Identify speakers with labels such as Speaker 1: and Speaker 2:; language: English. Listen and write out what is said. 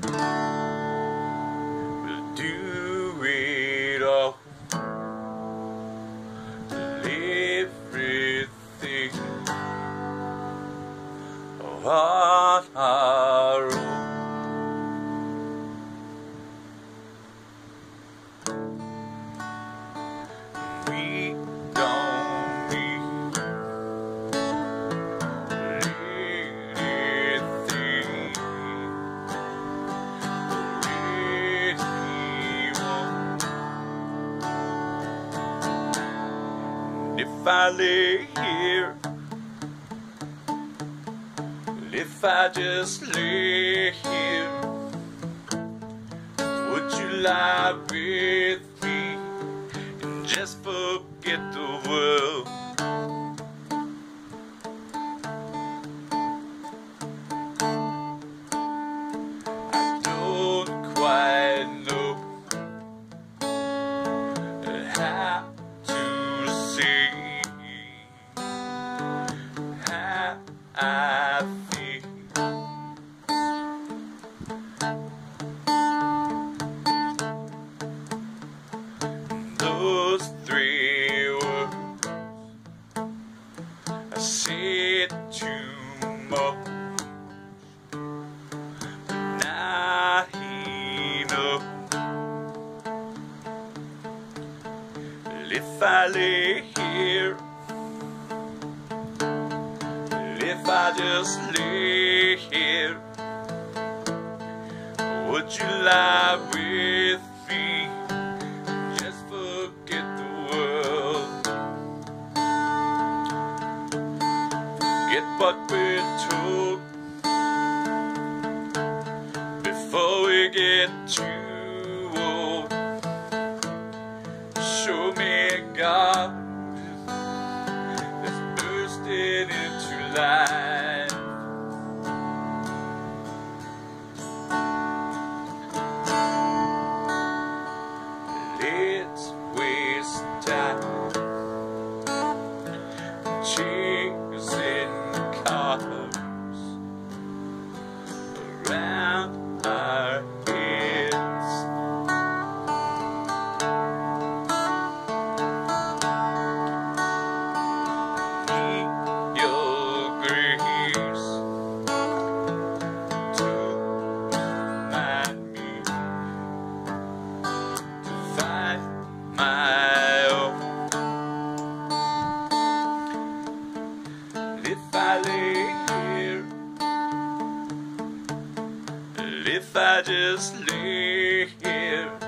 Speaker 1: We'll do it all. Everything on our own. We don't need anything or anyone. If I lay here, if I just lay here, would you lie with me and just forget the world? I don't quite know how to say how I feel. Those three words I said too much, but now he knows. If I lay here, if I just lay here, would you lie with me? Just forget the world. Forget what we're told before we get too old. Show me God that's bursting into life. Let's waste time chasing cars around our heads. Need your grace to remind me to find my own. If I lay here, if I just lay here,